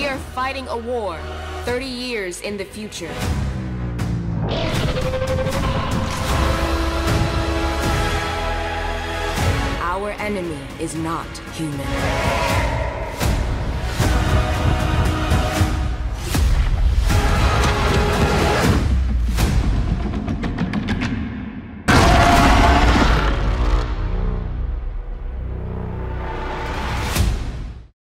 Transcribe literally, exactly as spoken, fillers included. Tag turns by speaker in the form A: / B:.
A: are fighting a war thirty years in the future. Our enemy is not human.